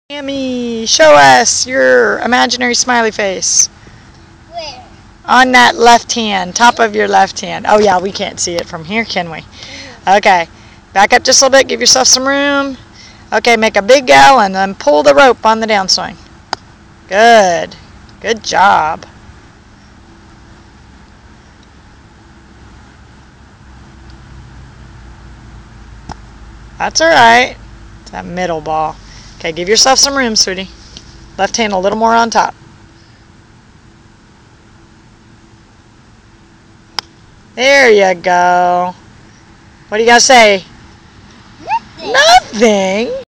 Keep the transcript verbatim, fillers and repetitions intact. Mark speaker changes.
Speaker 1: Tammy, show us your imaginary smiley face.
Speaker 2: Where?
Speaker 1: On that left hand, top of your left hand. Oh yeah, we can't see it from here, can we? Okay, back up just a little bit, give yourself some room. Okay, make a big L and then pull the rope on the downswing. Good, good job. That's alright. It's that middle ball. Okay, give yourself some room, sweetie. Left hand a little more on top. There you go. What do you got to say?
Speaker 2: Nothing.
Speaker 1: Nothing?